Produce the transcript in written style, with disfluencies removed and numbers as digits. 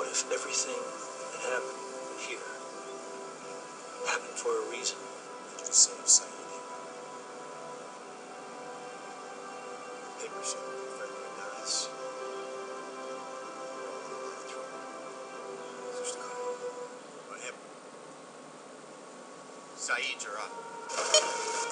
What if everything that happened here happened for a reason? To save Sayid. Papers show if everyone dies. We're all in life trouble. Just go. What him? Sayid, you're up.